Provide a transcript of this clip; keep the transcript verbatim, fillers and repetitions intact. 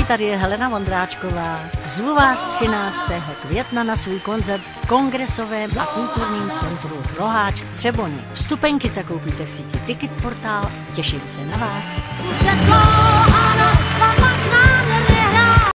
tady je Helena Vondráčková. Zvu vás třináctého května na svůj koncert v Kongresovém a kulturním centru Roháč v Třeboni. Vstupenky zakoupíte v síti Ticket Portál. Těším se na vás.